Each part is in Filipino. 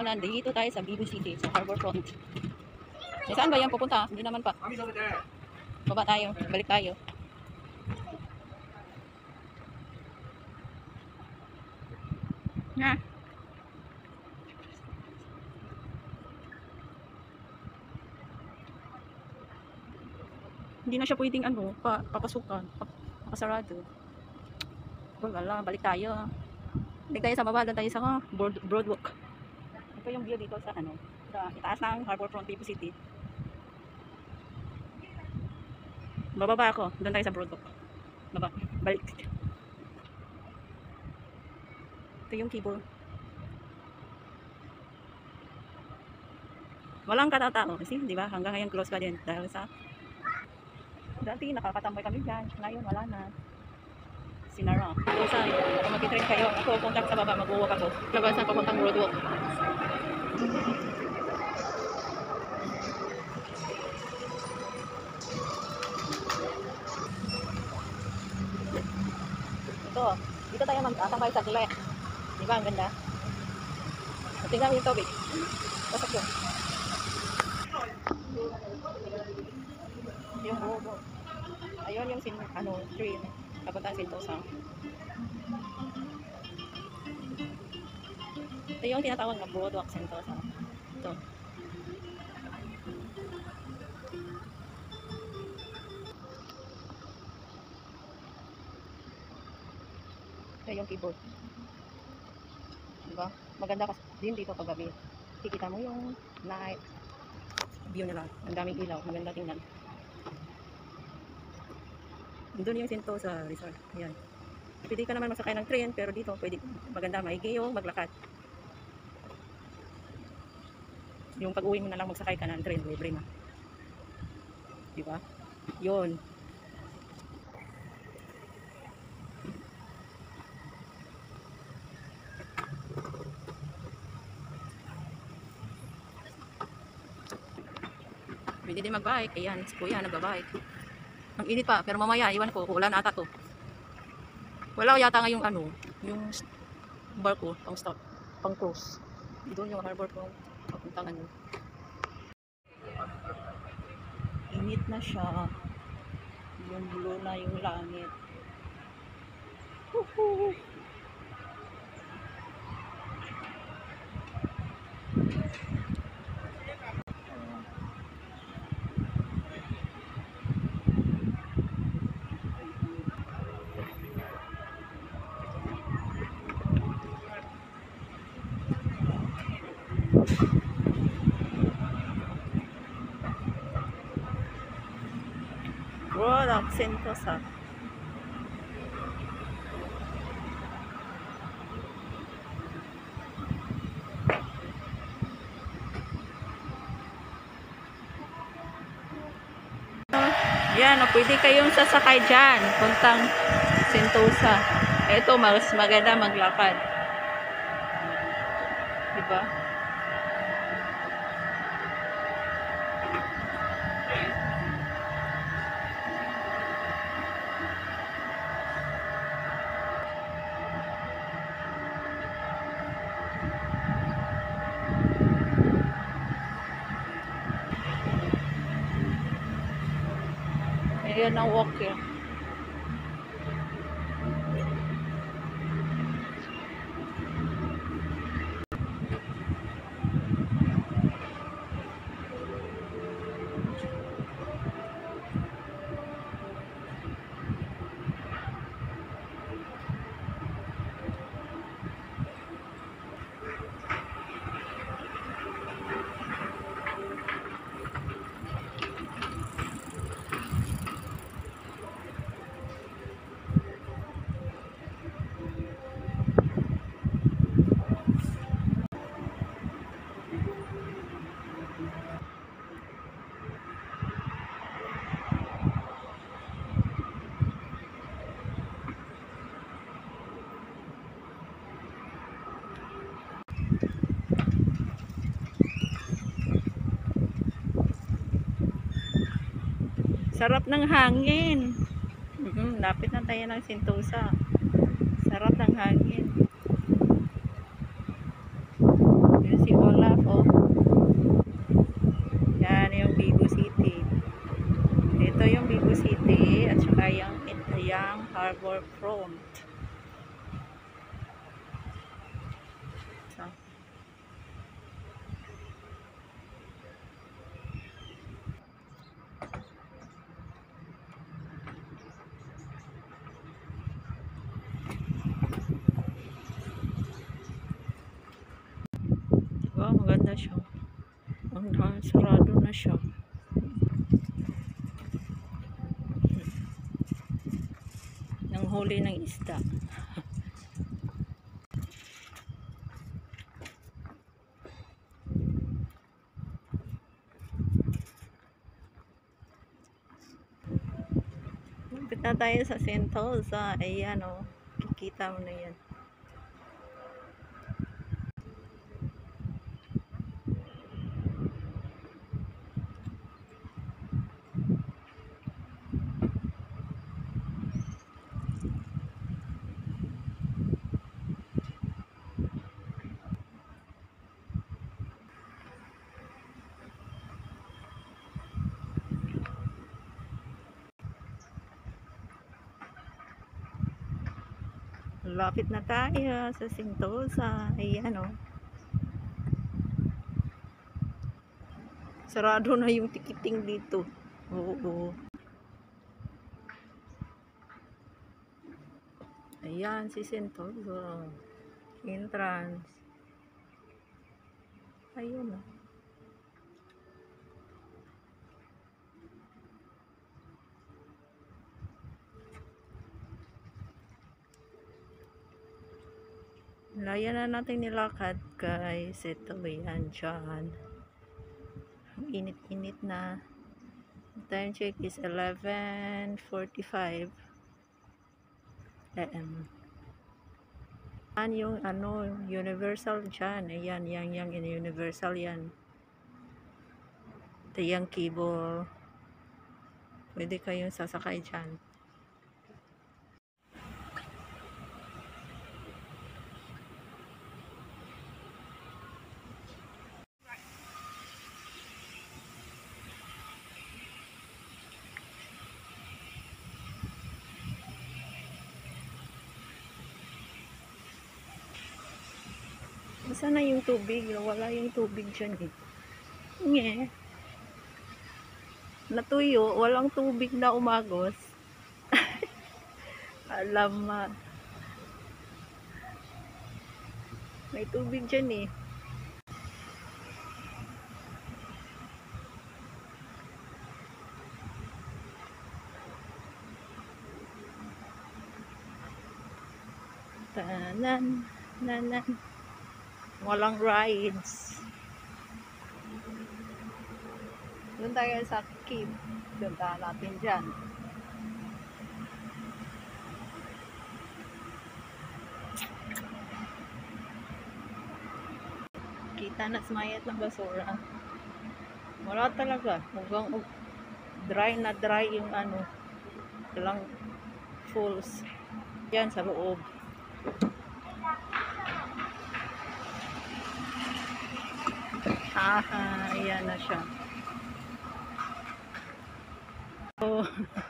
nandito tayo sa Bibu City, sa Harbourfront. Eh, saan ba yan pupunta? Hindi naman pa. Baba tayo, balik tayo. Na. Hindi na siya pwedeng papasukan, pakasarado. Wala, balik tayo. Balik tayo sa baba, doon tayo sa boardwalk. Ito yung view dito sa sa itaas ng Harbourfront, Bibu City. Bababa ako, doon tayo sa boardwalk. Baba, balik. Ito yung keyboard. Walang katao kasi, di ba? Hanggang ngayon close pa din dahil sa dati nakakatambay kami dyan. Ngayon wala na. Sinara. So saan? Kung mag-train kayo, ako contact sa baba, mag-walk ako. Labasan papuntang boardwalk. Ito, dito tayo magtatambay sa gulay. Di ba? Ang ganda. Tingnan mo yung tubig. Pasok yun. Yung buo. Ayun yung train. Papunta Sentosa. Ito yung tinatawag na boardwalk Sentosa. Ito. Ito yung keyboard. Diba? Maganda kasi din dito paggabi. Kikita mo yung night view nila. Ang daming ilaw. Maganda tingnan. Doon yung Sentosa Resort. Ayan. Pwede ka naman magsakay ng train, pero dito pwede maganda maigi yung maglakad. Yung pag-uwi mo na lang magsakay ka ng train, libre na. Diba? Yun. Pwede din mag-bike. Ayan, si Kuya nag-bike. Ang init pa, pero mamaya, iwan ko, ulan ata to. Wala yata nga yung yung barko, pang cruise. Doon yung harbor ko, papuntang Init na siya. Yung blue na yung langit. Woohoo! Boardwalk Sentosa. Yan, pwede kayong sasakay dyan puntang Sentosa. Ito, mas maganda maglakad. Diba? Ayan ang walk here. Sarap ng hangin. Lapit na tayo ng Sentosa. Sarap ng hangin. Yun si Ola. front. So, diba, maganda siya. Ang sarado na siya. Nang huli ng isda. Lapit na tayo sa Sentosa. Ayan o. Kikita mo na yan. Lapit na tayo sa Sentosa. Ayan o. Sarado na yung ticketing dito. Oo. Ayan si Sentosa. Entrance. Ayun o. Laya na natin nilakad guys. Ito yan dyan. Init-init na. Time check is 11:45 AM. Yan yung Universal dyan. Ayan, yang Universal yan. Ito yung cable. Pwede kayong sasakay dyan. Saan na yung tubig? Wala yung tubig dyan eh. Nye. Natuyo. Walang tubig na umagos. Alamat. May tubig dyan eh. Tanan. Nanan. Walang rides. Doon tayo sa cave. Doon tayo natin dyan. Kita na smayat ng basura. Wala talaga. Hanggang dry na dry yung walang falls. Yan sa loob. Ayan na siya. Oh.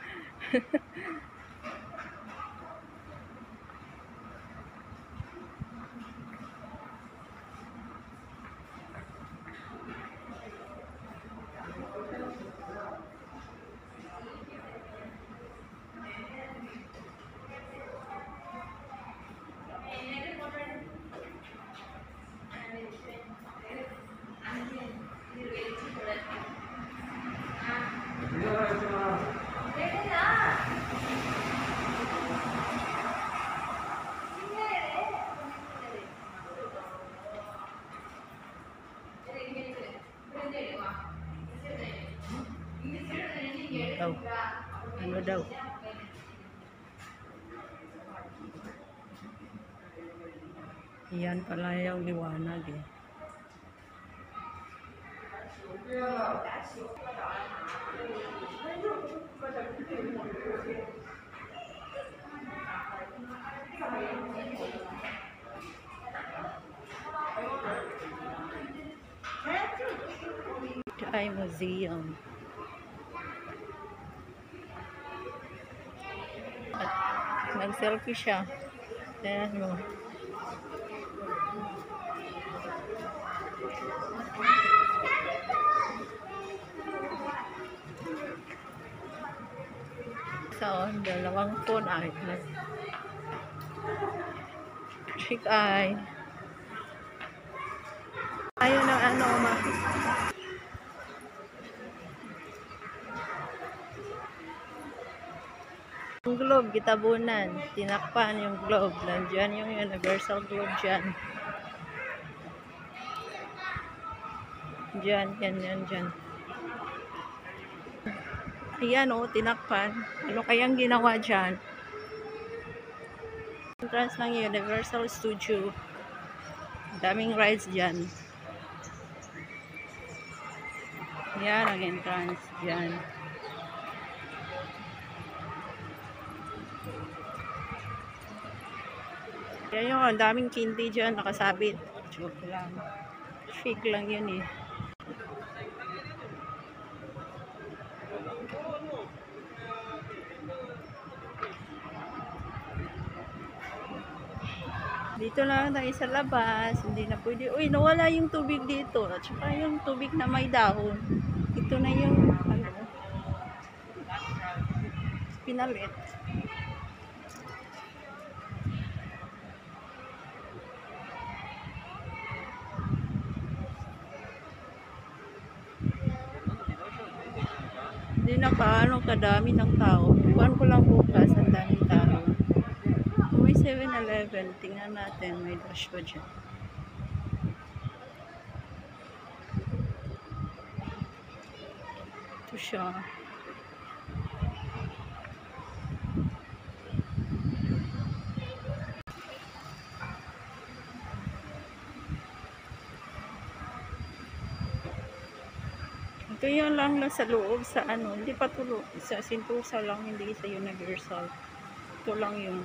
Daw. Ano daw? Yan pala yung liwanag eh. Ito ay museum. At Nag-selfie siya. Ayan mo. So, dalawang phone ay. Chick eye. Ayun ang ano, yung globe, gitabunan. Tinakpan yung globe. Nandiyan yung universal globe dyan. Dyan, yan, dyan. Ayan o, tinakpan. Ano kayang ginawa dyan? Entrance ng Universal Studio. Daming rides dyan. Yan ang entrance dyan. Yan yung ang daming candy dyan nakasabit. Joke lang. Fake lang yun eh. Dito lang tayo sa labas. Hindi na pwede. Uy, nawala yung tubig dito. At saka yung tubig na may dahon. Ito na yung ano, pinalit. Hindi na paano kadami ng tao. Iwan ko lang bukas ang daming tao. May 7-Eleven. Tingnan natin. May dash ba dyan? Ito siya. Ito yung lang sa loob sa ano. Hindi pa tulo. Sa Sentosa lang. Hindi sa Universal. Ito lang yung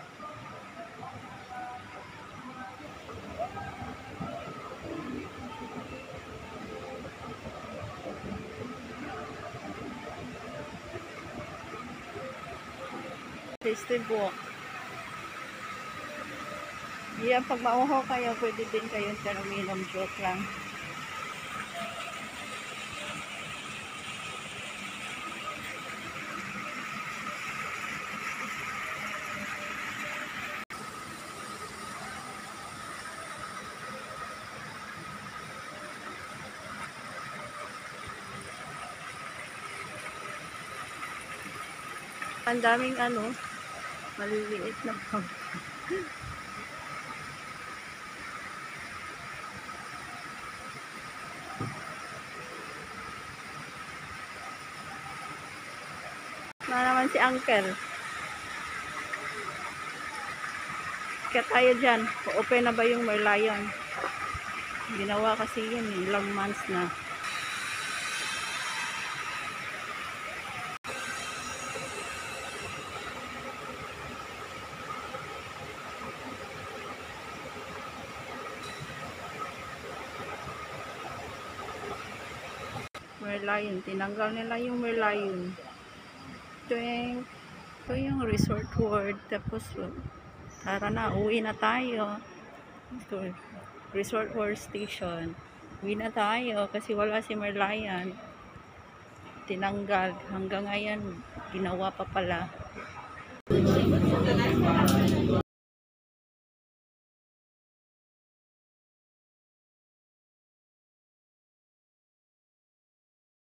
festive walk. Yan, pag mauho kayo, pwede din kayong uminom. Joke lang. Ang daming ano, maliliit na pang. Na naman si Uncle. Kaya tayo dyan. Open na ba yung Merlion? Ginawa kasi yun, ilang months na. Merlion. Tinanggal nila yung Merlion. Ito yung Resort World. Tapos, tara na, uwi na tayo. Ito, Resort World Station. Uwi na tayo kasi wala si Merlion. Tinanggal. Hanggang ngayon, ginawa pa pala.